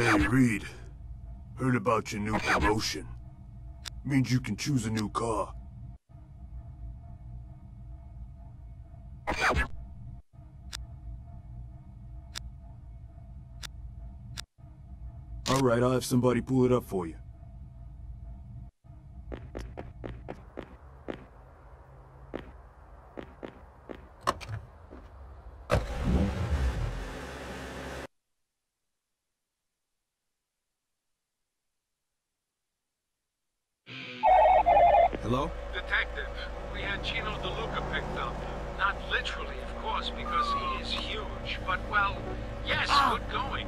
Hey, Reed. Heard about your new promotion. Means you can choose a new car. Alright, I'll have somebody pull it up for you. Hello? Detective, we had Chino DeLuca picked up. Not literally, of course, because he is huge, but, well, yes, good going.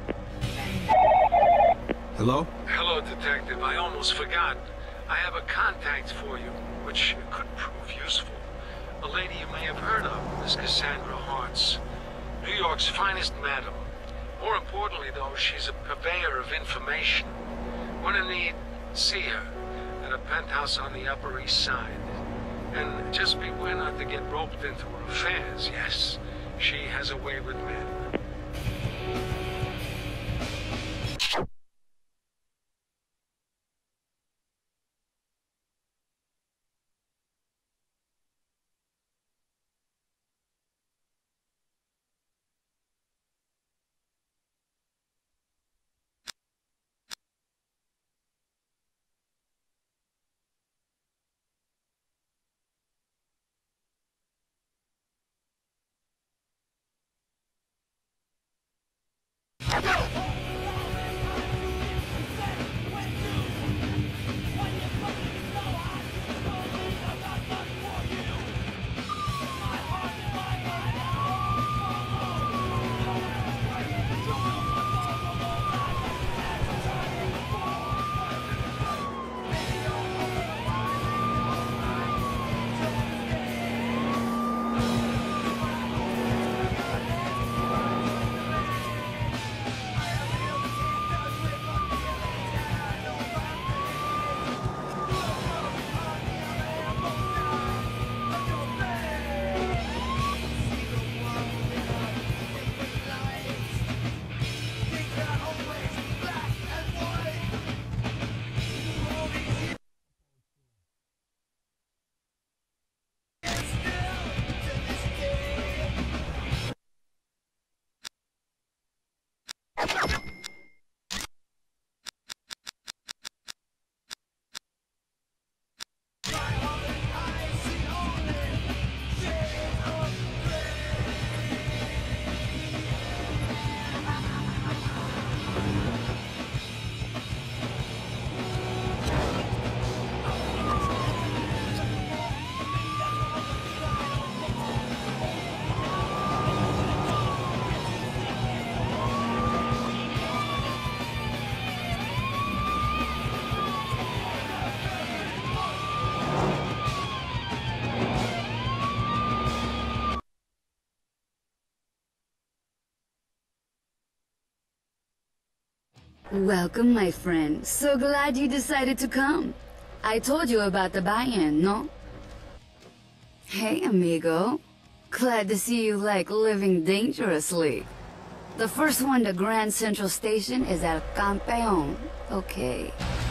Hello? Hello, Detective. I almost forgot. I have a contact for you, which could prove useful. A lady you may have heard of, Miss Cassandra Hartz. New York's finest madam. More importantly, though, she's a purveyor of information. When in need, see her. At a penthouse on the Upper East Side. And just beware not to get roped into her affairs, yes. She has a way with men. Welcome, my friend. So glad you decided to come. I told you about the buy-in, no? Hey, amigo. Glad to see you like living dangerously. The first one to Grand Central Station is El Campeón. Okay.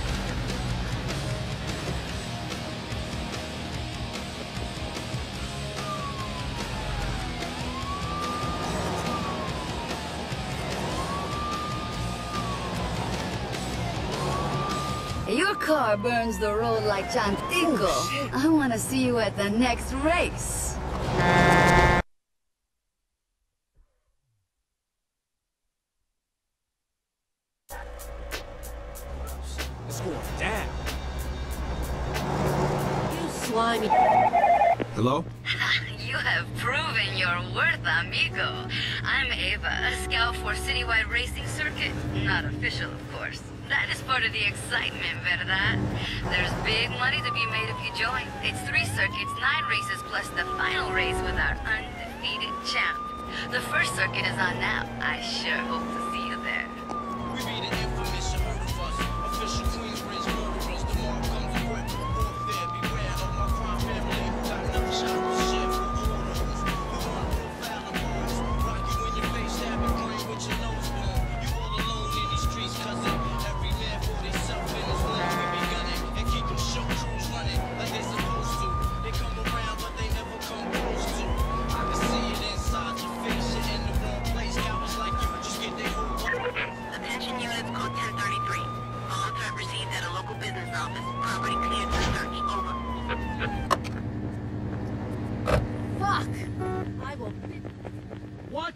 Your car burns the road like Chantico. Oh, I want to see you at the next race. It's going down. You slimy. Hello? You have proven your worth, amigo. I'm Ava, a scout for Citywide Racing Circuit. Not official, of course. That is part of the excitement, verdad? There's big money to be made if you join. It's 3 circuits, 9 races, plus the final race with our undefeated champ. The first circuit is on now. I sure hope to see you there. We be the infamous, you heard of us. Official Queensbridge murderers, the mark comes to grip. Walk there, beware of my crime family. Got another shot of shit for orders. We run real foul and bones. Rock you in your face, stab your brain with your nose bone. You all alone in these streets, cause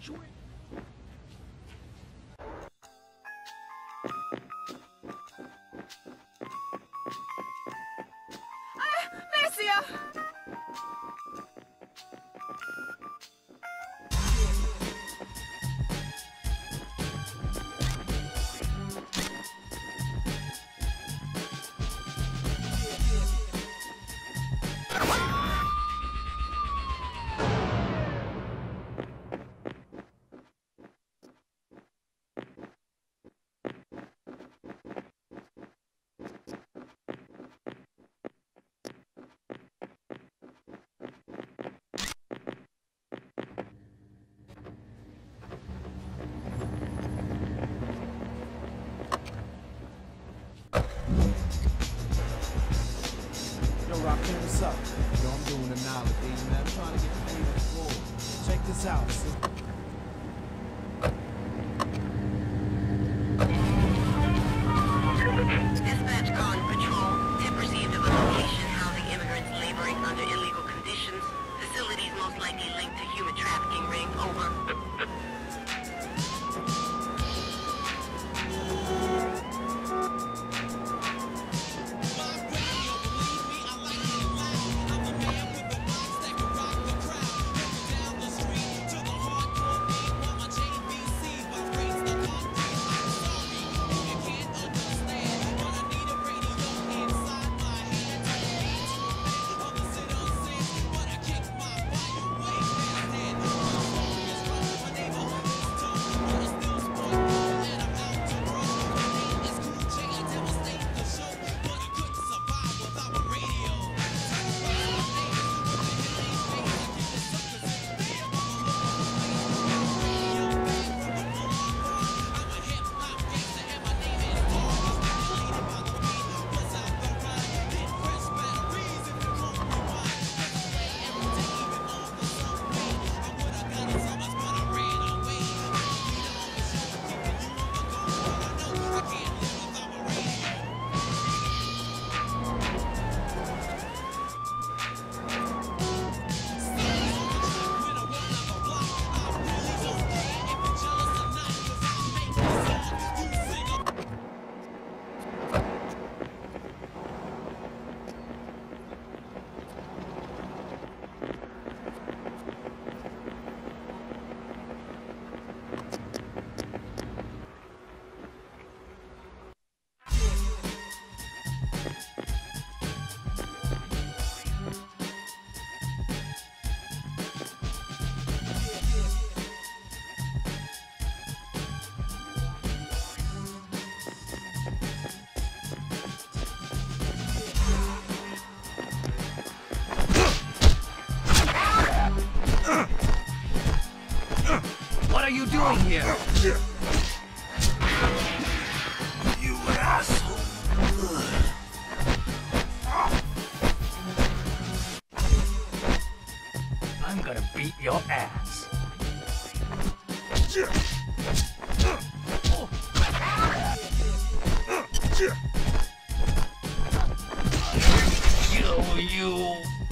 Marcia! Yo, Rakim, what's up? Yo, I'm doing the knowledge thing, man. I'm trying to get paid on the floor. Check this out, sis. Dispatch Con Patrol. Tip received of a location housing immigrants laboring under illegal conditions. Facilities most likely linked to human trafficking ring. Over. What are you doing here? You asshole. I'm gonna beat your ass. You.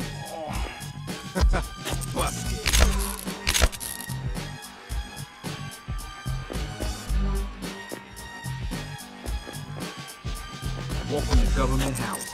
Welcome to Government House.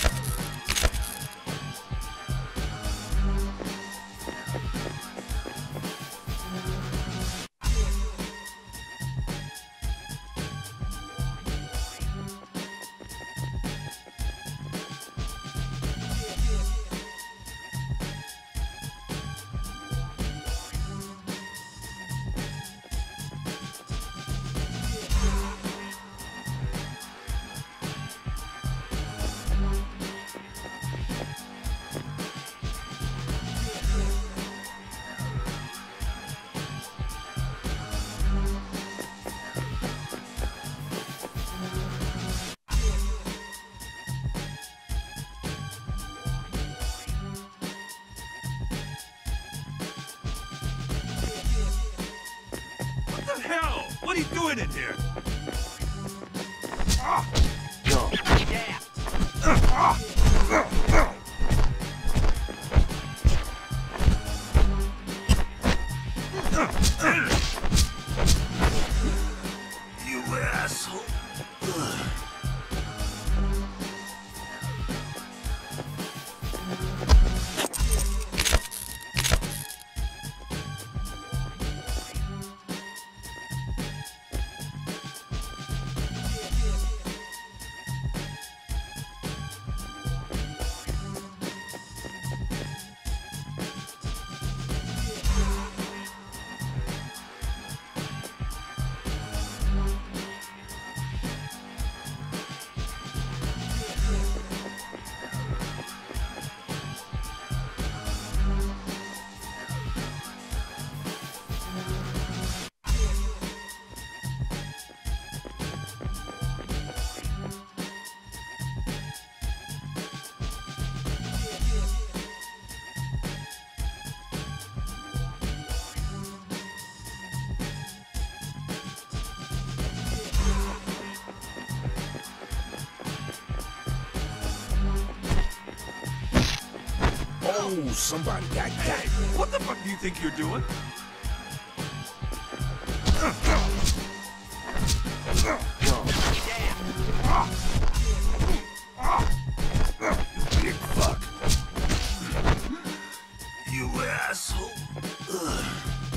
What are you doing in here? Yeah. Oh, somebody got got. What the fuck do you think you're doing? You big fuck. You asshole. Ugh.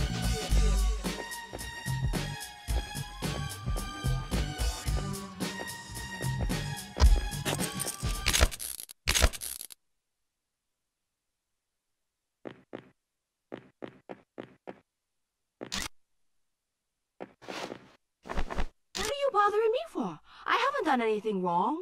What are you bothering me for? I haven't done anything wrong.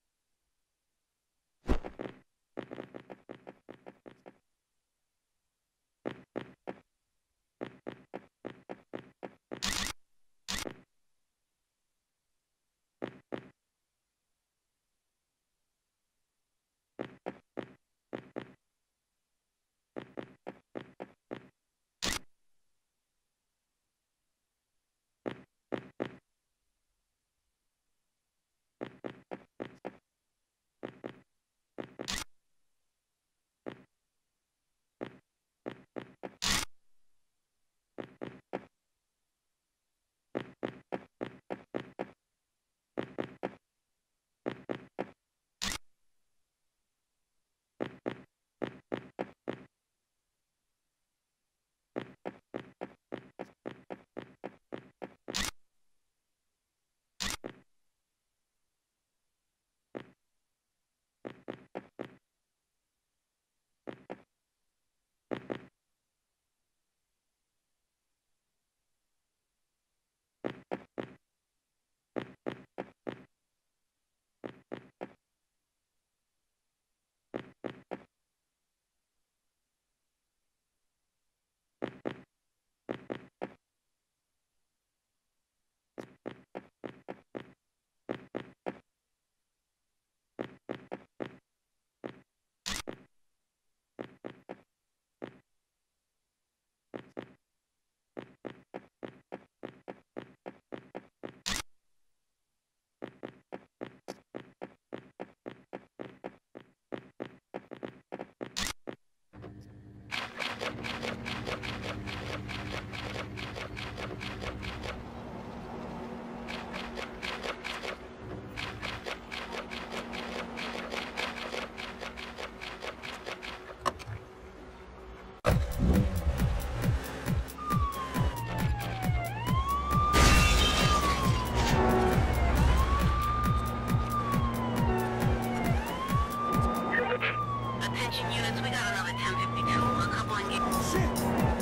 Attention units, we got another 1052. A couple of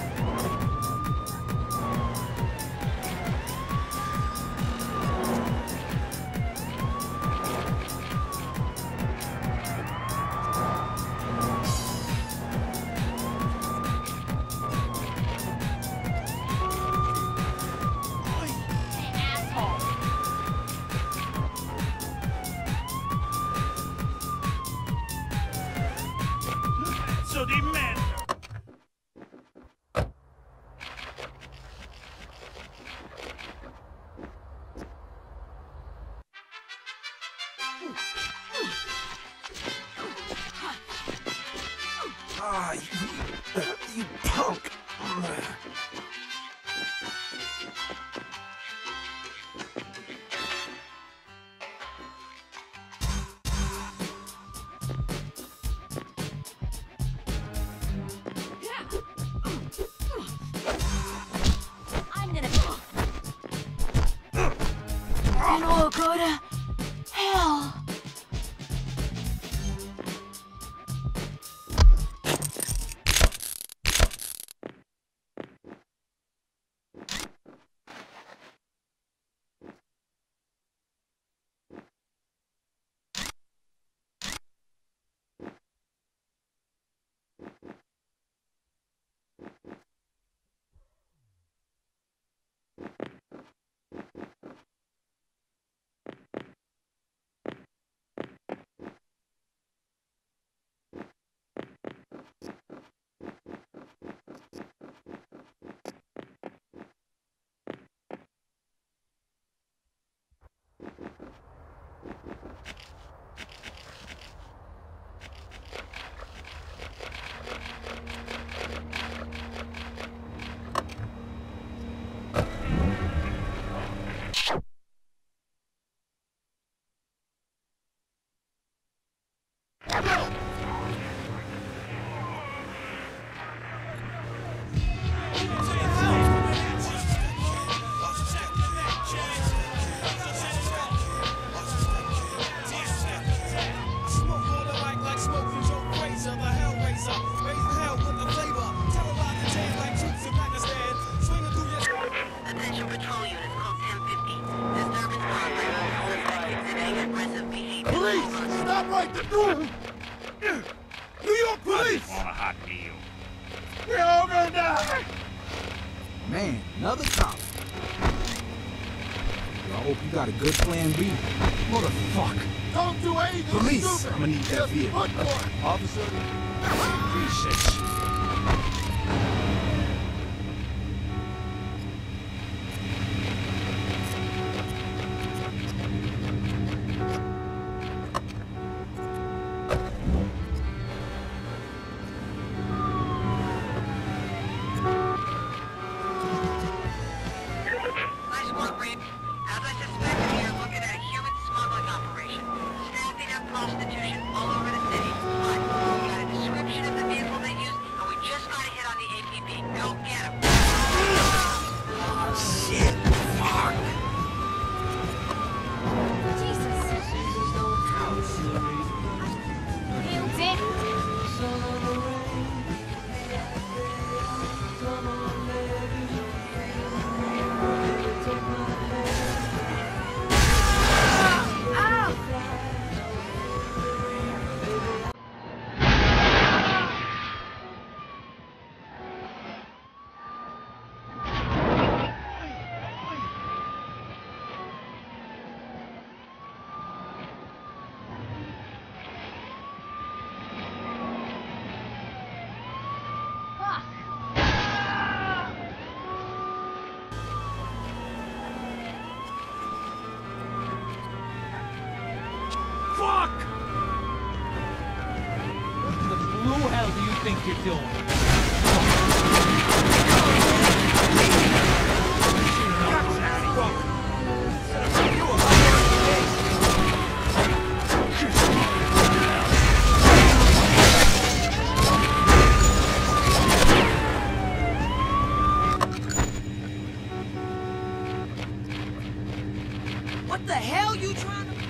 So demand. Ah, you punk. I'm gonna... And we'll go to hell. Police! On a hot deal. We're all gonna die! Man, another cop. Yo, I hope you got a good plan B. Motherfucker. Don't do anything Police! stupid! I'm gonna need that Just vehicle. look for it. Officer. Piece of shit. Nice work, Reed. As I suspected, you're looking at a human smuggling operation. Staffing up prostitution all over the city. But we got a description of the vehicle they used, and we just got a hit on the APB. Go get him. Shit. Fuck. Fuck! What the blue hell do you think you're doing? What the hell you trying to...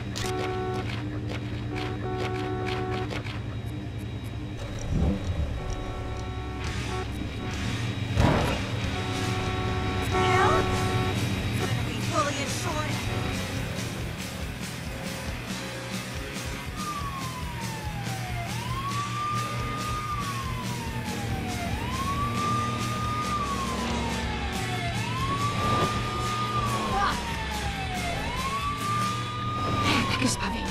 Tak jest bawię.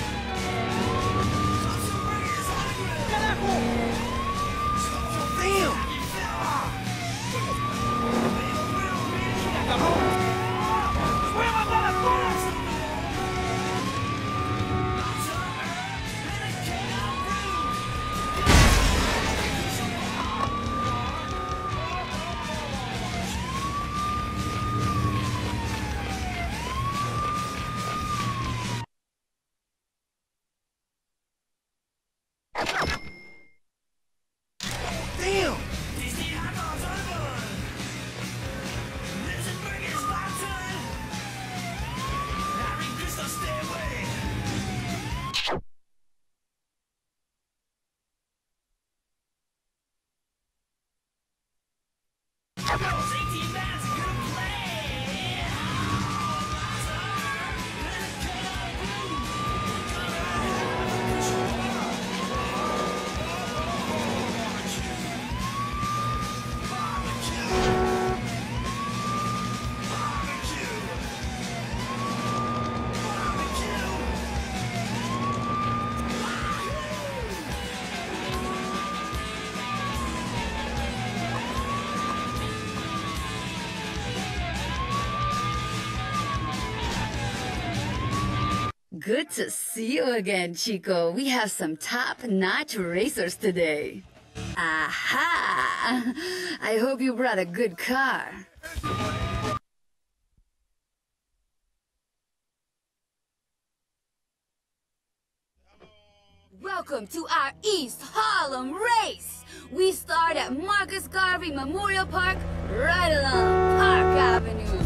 Good to see you again, Chico. We have some top-notch racers today. Aha! I hope you brought a good car. Welcome to our East Harlem race. We start at Marcus Garvey Memorial Park, right along Park Avenue.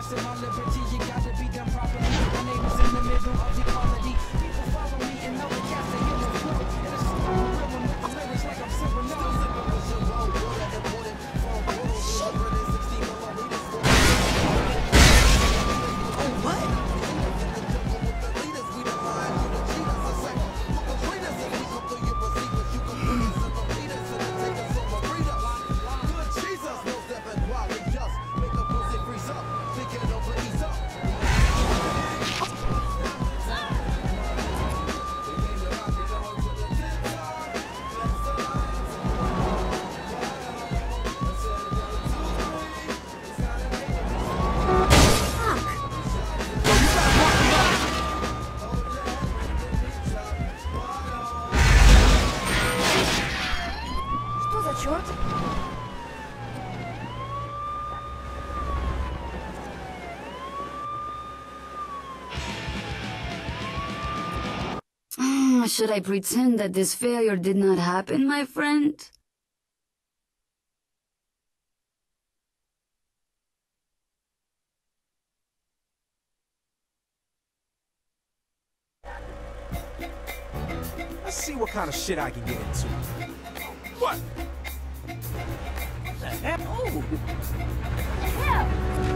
question my liberty, you gotta be done properly. My name is in the middle of equality. People follow me and know the cast they give a flow. And it's just like a real one with the lyrics like I'm sipping on. Should I pretend that this failure did not happen, my friend? Let's see what kind of shit I can get into. What? What the hell? Oh! Yeah.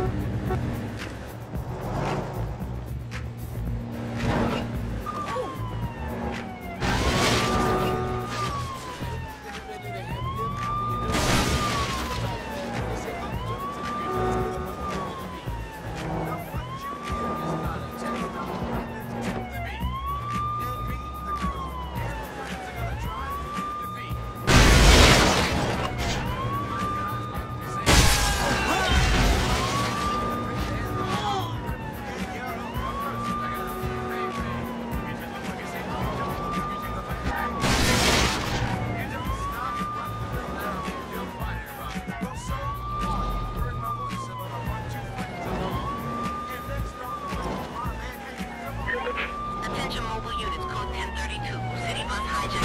Attention mobile units, code 1032. City bus hijack.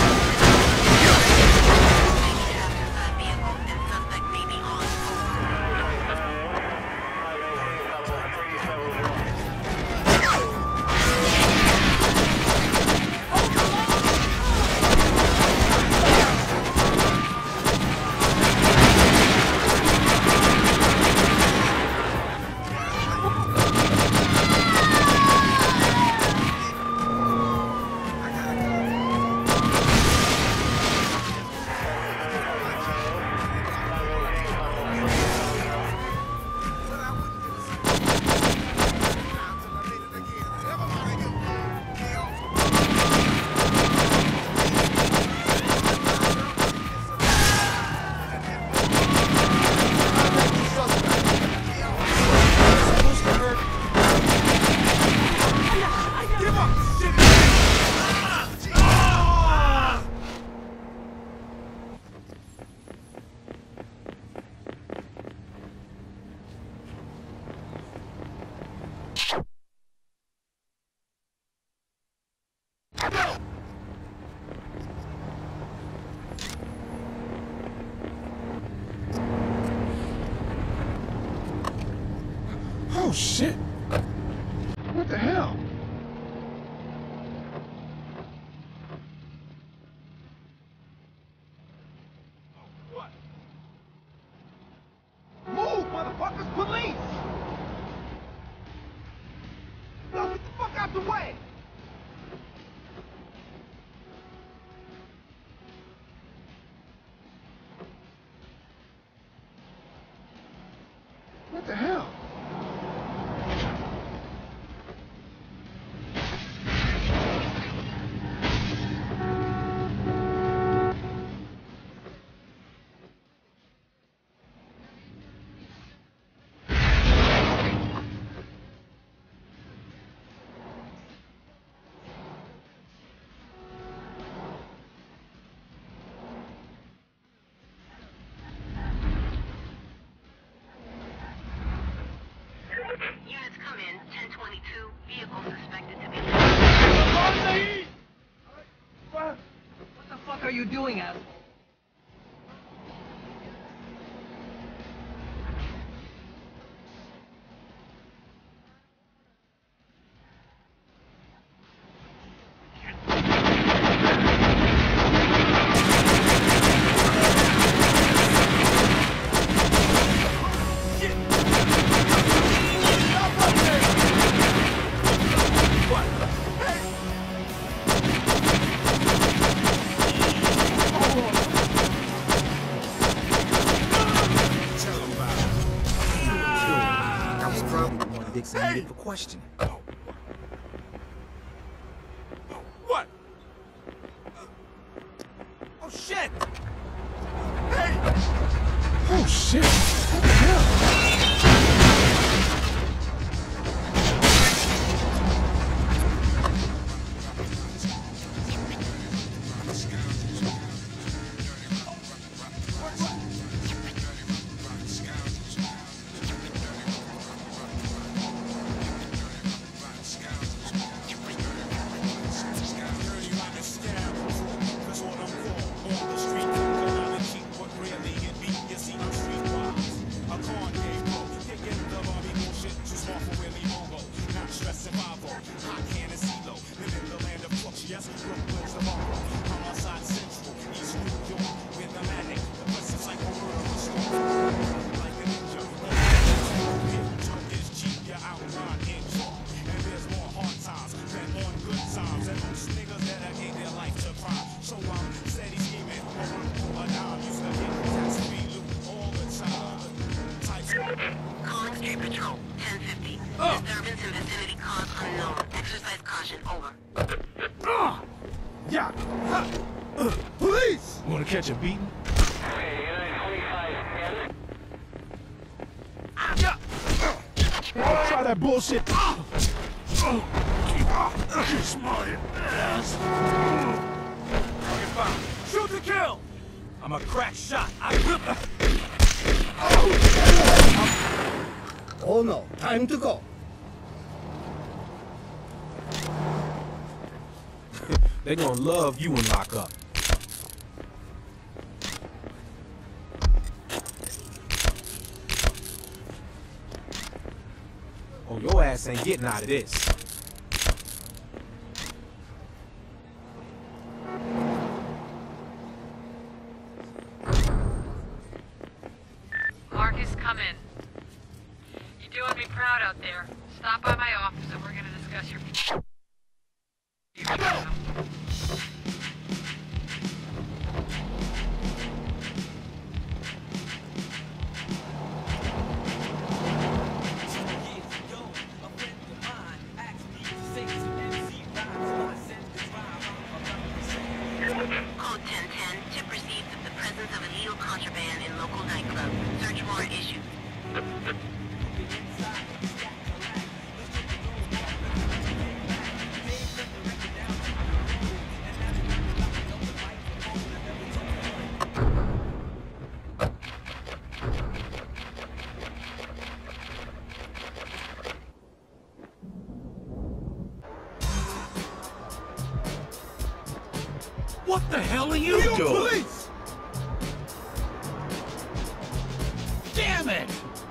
Vehicle and suspect may be on. Oh, shit. What the hell? What? Move, motherfuckers! Police! No, get the fuck out the way! What the hell? Units come in, 1022. Vehicle suspected to be... What the fuck are you doing, asshole? Dixon needed for questioning. What? Oh, shit! Oh, shit! What the hell? Calling Street Patrol, 1050. Disturbance in vicinity cause unknown. Exercise caution, over. Yeah! Police! Wanna catch a beating? Try that bullshit! Kiss my ass! Shoot to kill! I'm a crack shot. Oh no, time to go. They gonna love you in lockup. Oh, your ass ain't getting out of this. Marcus, come in. You're doing me proud out there. Stop by my office and we're gonna discuss your... Code 1010, tip received of the presence of illegal contraband in local nightclub. Search warrant issued. What the hell are you doing? Police! Damn it!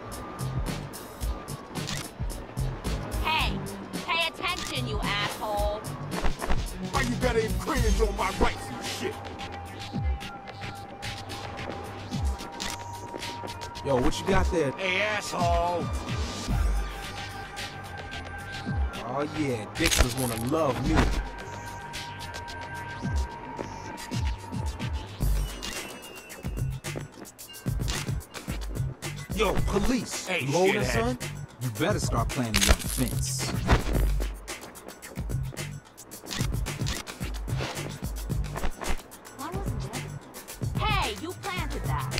Hey, pay attention, you asshole. Why you gotta infringe on my rights and shit? Yo, what you got there? Hey, asshole! Oh yeah, Dixon's gonna love me. Yo, police! Hey, you older, shithead. son? You better start planning your defense. Why wasn't it? Hey, you planted that.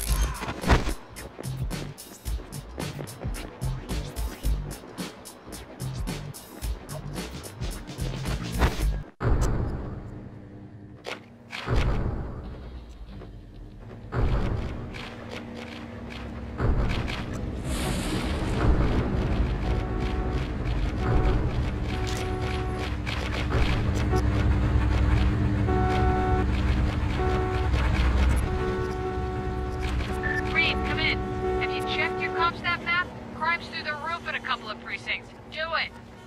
Reed, come in. Have you checked your CompStat map? Crime's through the roof in a couple of precincts. Do it.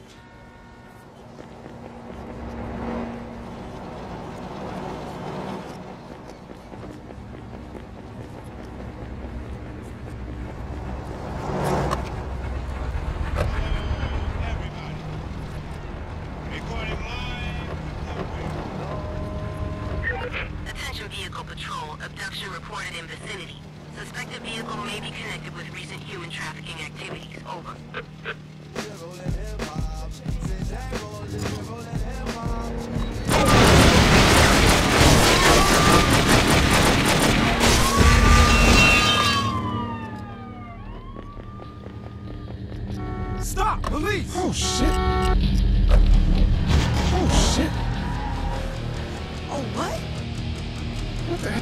Attention Vehicle Patrol, abduction reported in vicinity. Suspected vehicle may be connected with recent human trafficking activities. Over. Stop! Police! Oh, shit. Oh, shit. Oh, what? What the heck?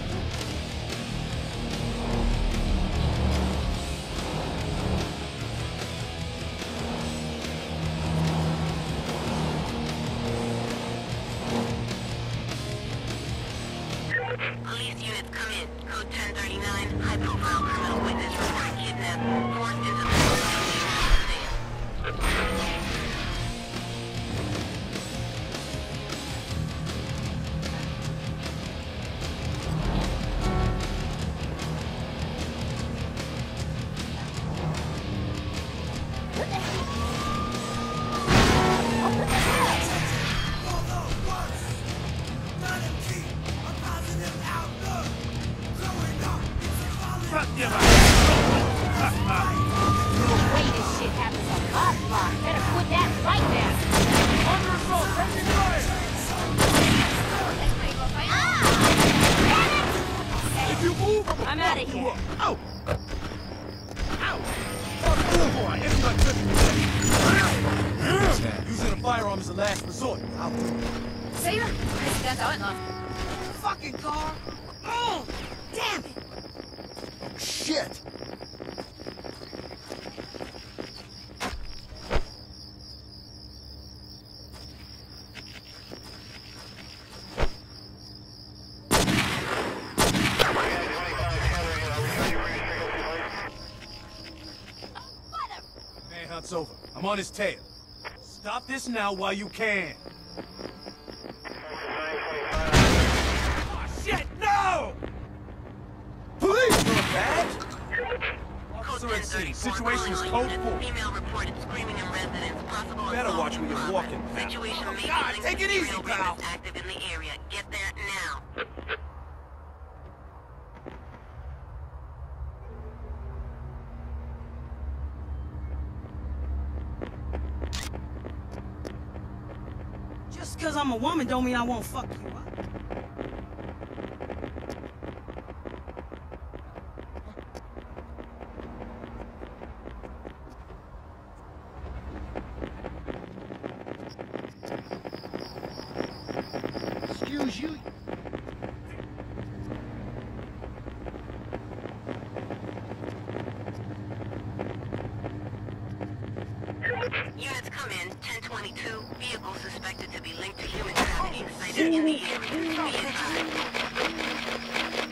Police units come in. Code 1039. High-profile criminal witness reported kidnapped. Forced into the I'm out of here. Ow! Ow! Using a firearm is a last resort. I'll do it. Saber, that's all enough. Fucking car! Oh, damn it! Shit! Manhunt's over. I'm on his tail. Stop this now while you can. Oh, shit, no! Police! You're a badge? Officer at scene. Situation is code 4. Female reported screaming in residence. Possible Better assault watch when in you're walking. progress. Situation may be God, linked take to it easy, serial pal. rapists active in the area. Get there now. Just because I'm a woman don't mean I won't fuck you, huh? Excuse you. Units come in. 1022. Vehicle suspected to be linked to human trafficking sighted in the area. Be advised.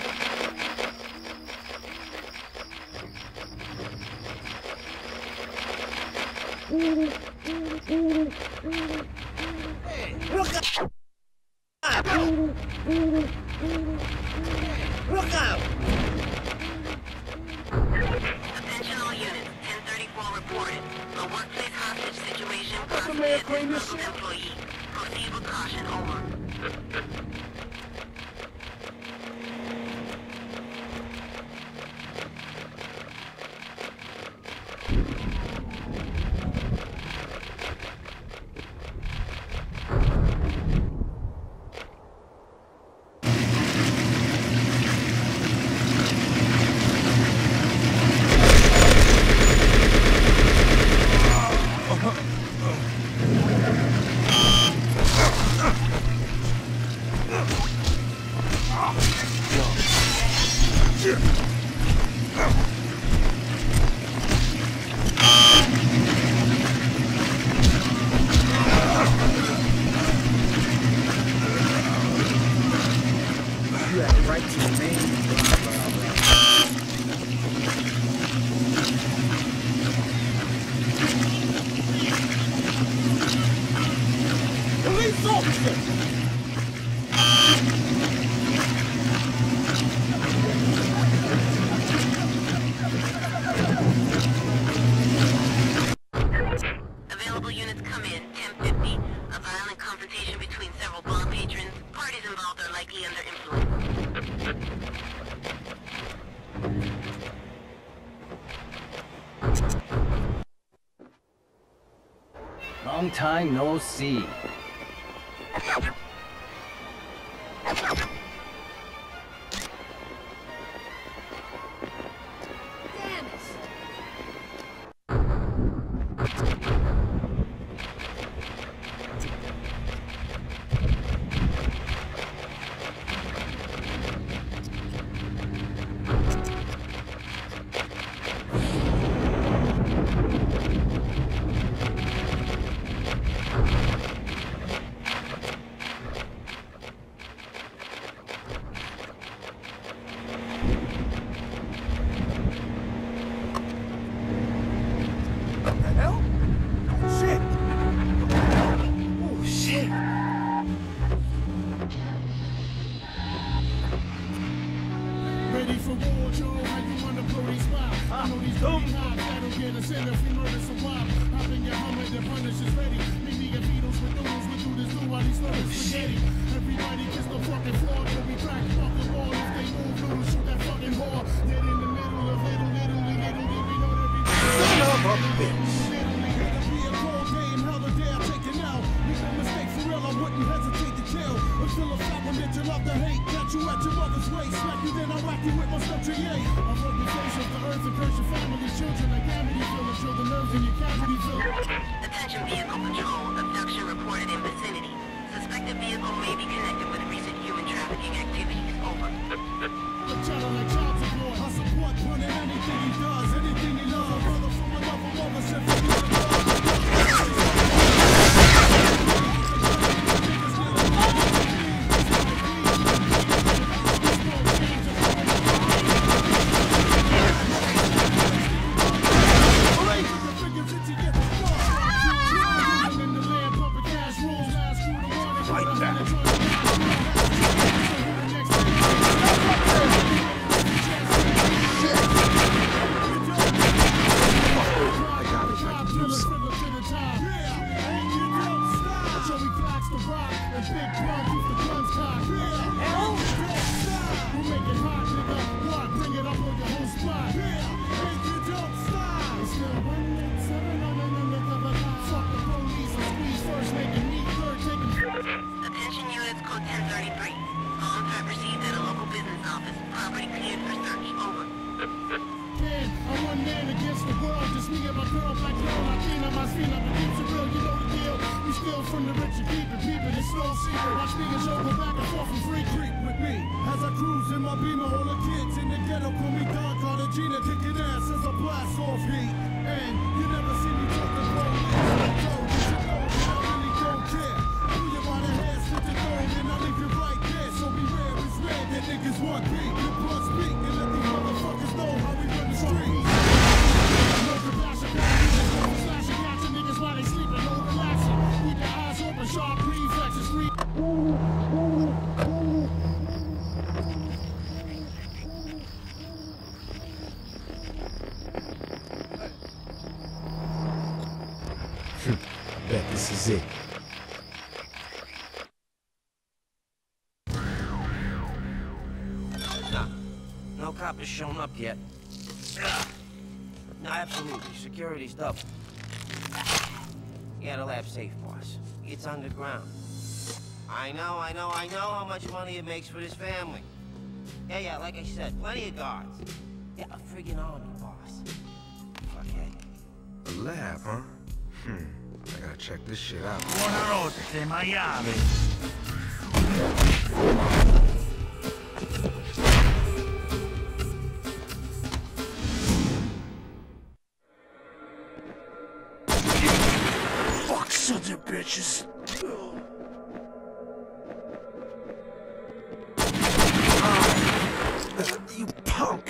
Look out! Attention all units. 1034 reported. A workplace hostage situation. Possibly a disgruntled employee. Proceed with caution. Over. You had a right to remain. Police officer! Available units come in. 1050. A violent confrontation between several bar patrons. Parties involved are likely under influence. Long time no see. Damn it! sin if we murder survive. Hopping your Hummer, the punish is ready. Meet me and Beatles with noodles, we do this do while he's slurring spaghetti. Everybody kiss the fucking floor till we crack the fucking wall. If they move, noodles, shoot that fucking whore. Dead in the middle of little, we know that we Son of a bitch. Until a flap that you love to hate. Catch you at your mother's waist. Smack you, then I whack you with my stuff I rub your face off the earth and curse your family, children like cavity fill and chill the nerves in your cavity fill. Attention vehicle patrol. Abduction reported in vicinity. Suspected vehicle may be connected with recent human trafficking activities. Over. The channel like child support. I support running anything he does, anything he loves. A brother from another mother sent for you to love. Bet this is it. No cop has shown up yet. No, absolutely. Security's double. Yeah, the lab's safe, boss. It's underground. I know how much money it makes for this family. Yeah, like I said, plenty of guards. Yeah, a friggin' army, boss. Fuckhead. A lab, huh? I gotta check this shit out. Buonanotte, Miami. Fuck sons of bitches. You punk.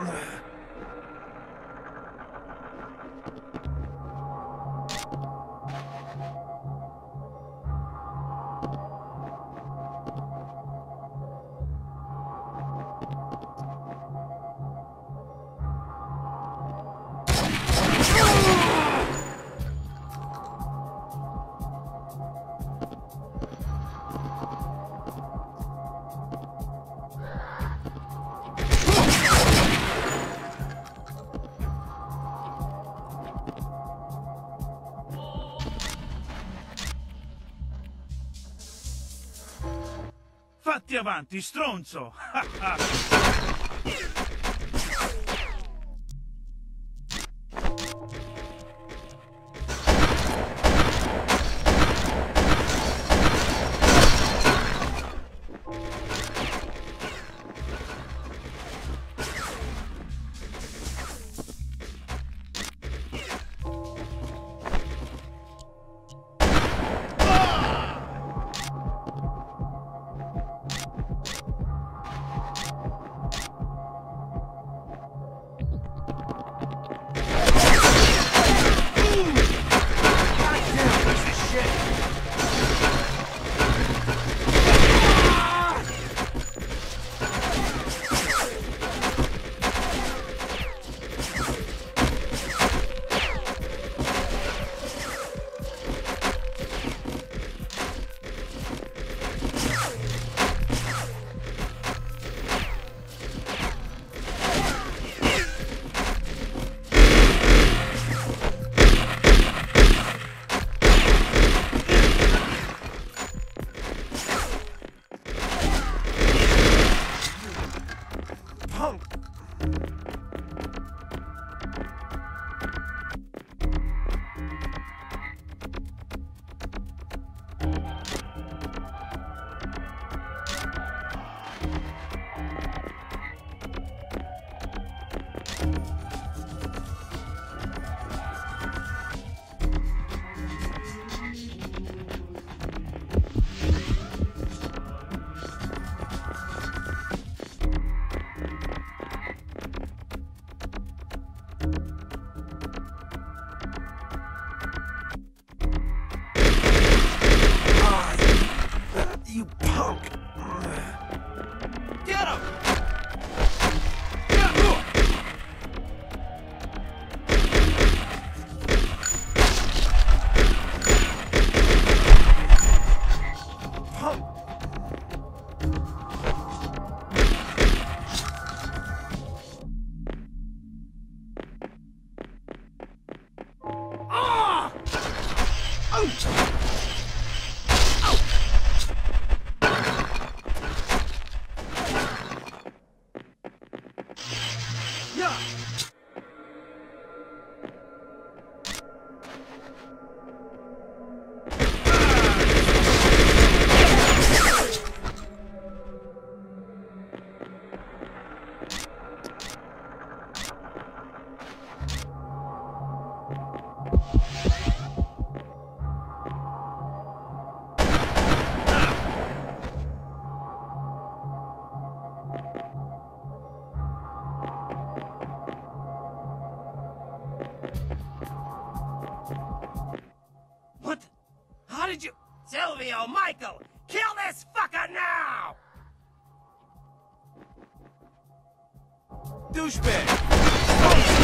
Fatti avanti, stronzo! What? How did you... Silvio, Michael, kill this fucker now! Douchebag!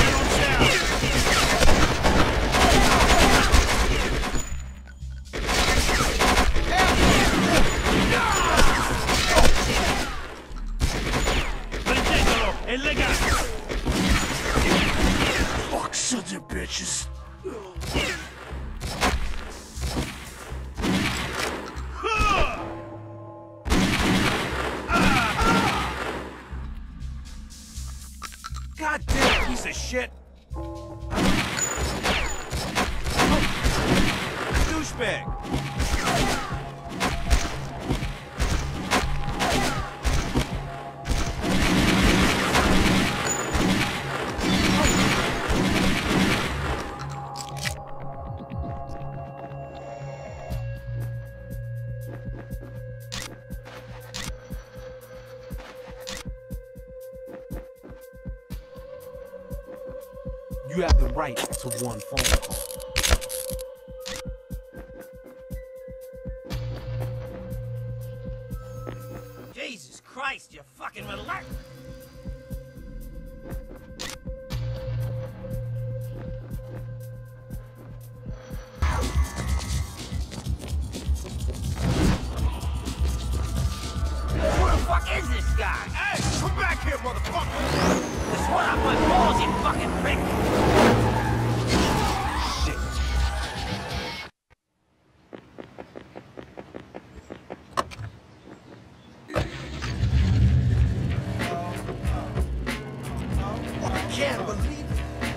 Fuck, sons of bitches. God damn piece of shit! Douchebag! You have the right to one phone call. Jesus Christ, you fucking relax! Who the fuck is this guy? Hey, come back here, motherfucker! This one up my balls, you fucking prick! Shit. I can't believe it.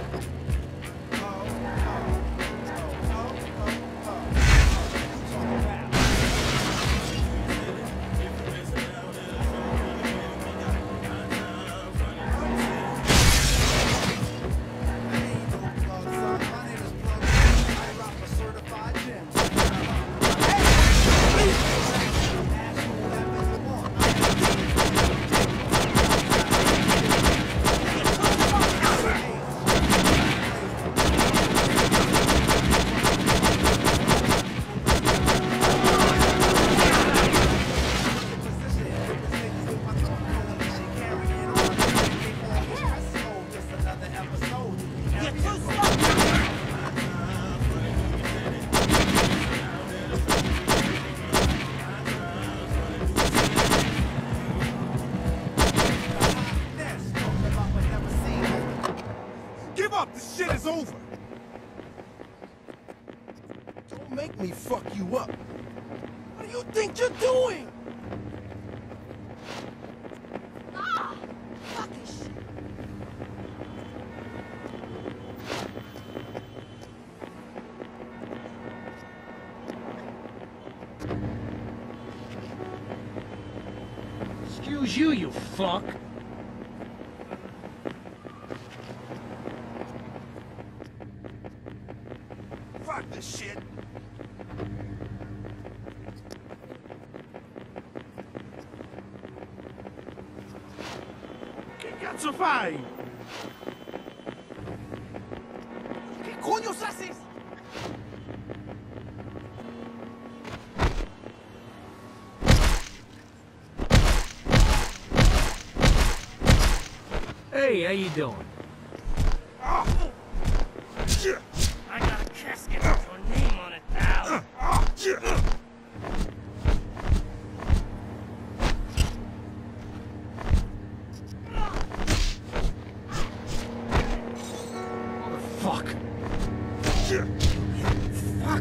Give up! This shit is over! Don't make me fuck you up! What do you think you're doing? Ah! Fucking shit. Excuse you, you fuck. Fuck this shit! ¿Qué cazzo fai? Che coño haces? Hey, how you doing? Oh. Shit. I got a casket with your name on it, pal. Fuck. Fuck.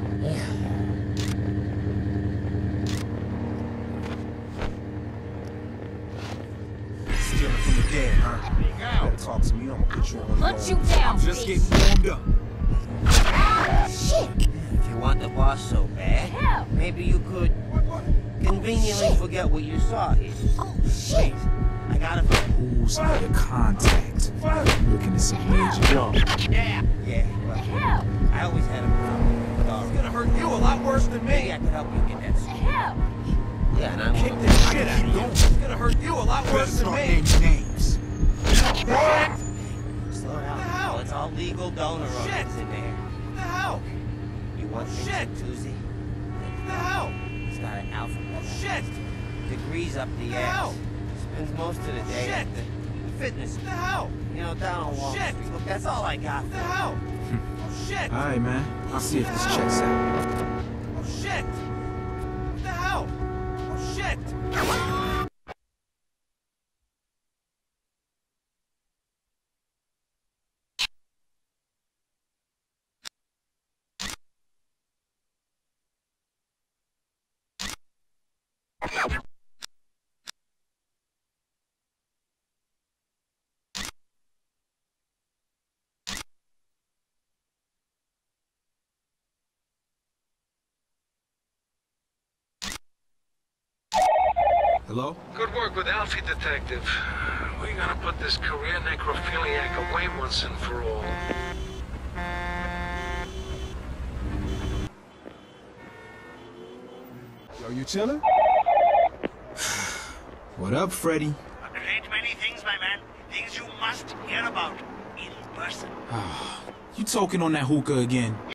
Stealing from the dead, huh? You better talk to me, I'm gonna put you on. Put you down, I'm just bitch. getting warmed up. boss so bad. Maybe you could conveniently forget what you saw here. Oh, shit! I gotta... Who's under contact? Looking at some major jump. Yeah, well, I always had a problem with It's gonna hurt you a lot worse than me. Maybe I could help you get that suit. Yeah, and I'm Kick the shit out of you. It's gonna hurt you a lot worse than me. Names. What? Slow down. Hell? It's all legal donor organs in there. What the hell? You want Shit. Tuesday? What the hell? He's got an alphabet. Shit. Degrees up the The ass. hell? Spends most of the day Shit. at the fitness. What the hell? You know, down on Wall Shit. Street. Look, that's all I got. What the hell? Oh, shit. All right, man. I'll see if this checks out. Oh, shit. What the hell? Oh, shit. Hello? Good work with Alfie, Detective. We're gonna put this career necrophiliac away once and for all. Yo, you chillin'? What up, Freddy? A great many things, my man. Things you must hear about in person. You talking on that hookah again?